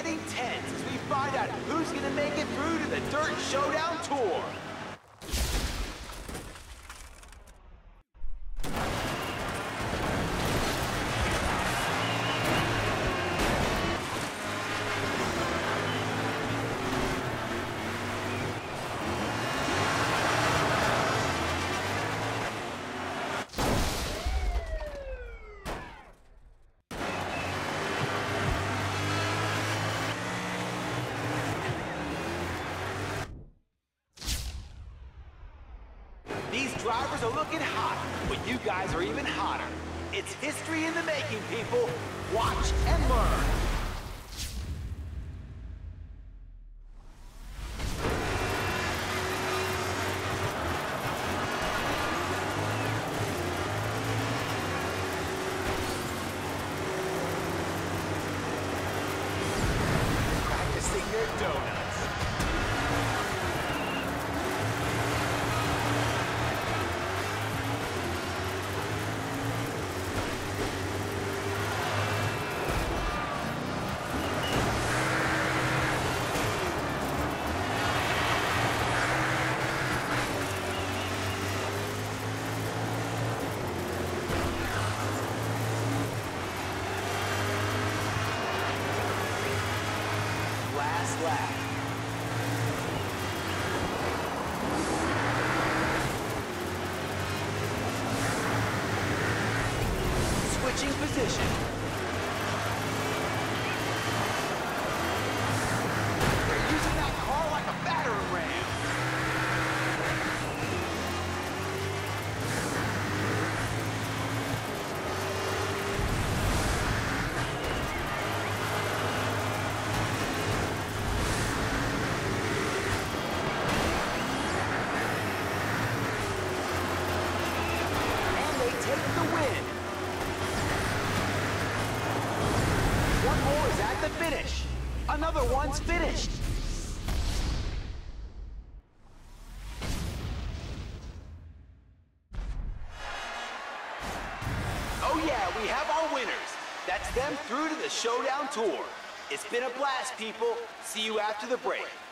getting tense as we find out who's gonna make it through to the Dirt Showdown Tour. These drivers are looking hot, but you guys are even hotter. It's history in the making, people. Watch and learn. Practicing their donuts. Last lap. Switching position. They're using that car like a battering ram. Take the win. One more is at the finish. Another one's finished. Oh yeah, we have our winners. That's them through to the Showdown Tour. It's been a blast, people. See you after the break.